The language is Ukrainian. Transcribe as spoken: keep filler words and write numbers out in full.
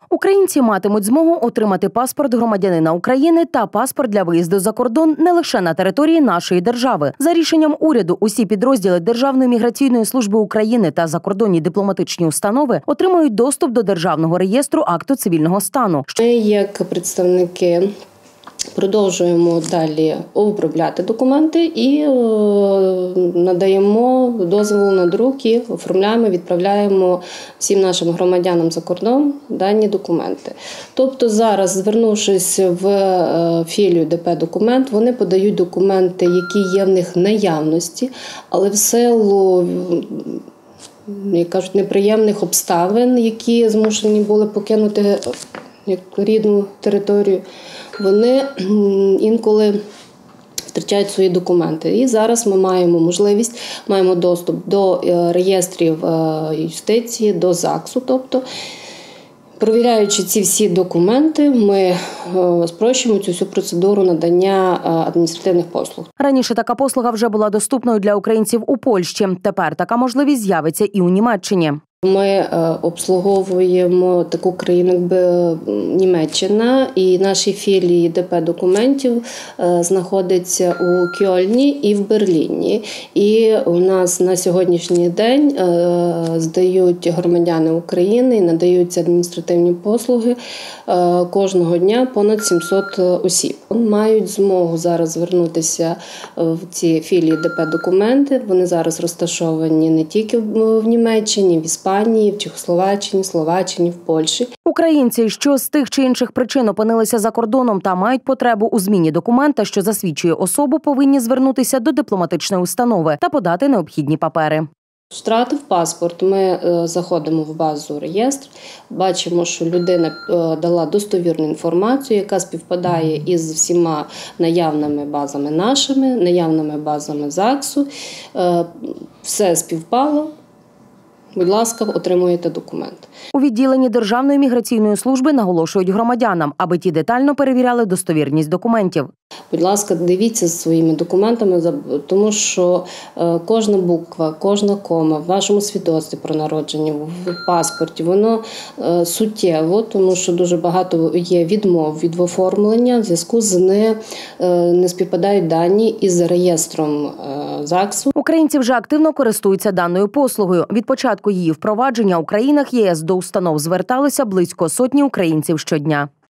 Українці матимуть змогу отримати паспорт громадянина України та паспорт для виїзду за кордон не лише на території нашої держави. За рішенням уряду, усі підрозділи Державної міграційної служби України та закордонні дипломатичні установи отримають доступ до Державного реєстру акту цивільного стану. Ми, як представники, продовжуємо далі обробляти документи і надаємо дозвіл на друк і оформляємо, відправляємо всім нашим громадянам за кордон дані документи. Тобто зараз, звернувшись в філію ДП «Документ», вони подають документи, які є в них в наявності, але в силу, як кажуть, неприємних обставин, які змушені були покинути як рідну територію, вони інколи втрачають свої документи. І зараз ми маємо можливість, маємо доступ до реєстрів юстиції, до ЗАГСу. Тобто, провіряючи ці всі документи, ми спрощуємо цю всю процедуру надання адміністративних послуг. Раніше така послуга вже була доступною для українців у Польщі. Тепер така можливість з'явиться і у Німеччині. Ми обслуговуємо таку країну, якби Німеччина, і наші філії ДП «Документів» знаходяться у Кьольні і в Берліні. І у нас на сьогоднішній день здають громадяни України і надаються адміністративні послуги кожного дня понад сімсот осіб. Мають змогу зараз звернутися в ці філії ДП «Документи». Вони зараз розташовані не тільки в Німеччині, в Іспанії, в Чехословаччині, Словаччині, в Польщі. Українці, що з тих чи інших причин опинилися за кордоном та мають потребу у зміні документа, що засвідчує особу, повинні звернутися до дипломатичної установи та подати необхідні папери. Втратив паспорт, ми заходимо в базу реєстр, бачимо, що людина дала достовірну інформацію, яка співпадає із всіма наявними базами нашими, наявними базами ЗАГСу. Все співпало. Будь ласка, отримуєте документ. У відділенні Державної міграційної служби наголошують громадянам, аби ті детально перевіряли достовірність документів. Будь ласка, дивіться за своїми документами, тому що кожна буква, кожна кома в вашому свідоцтві про народження, в паспорті, воно суттєво, тому що дуже багато є відмов від оформлення, в зв'язку з не, не співпадають дані із реєстром ЗАГСу. Українці вже активно користуються даною послугою. Від початку її впровадження у країнах ЄС до установ зверталися близько сотні українців щодня.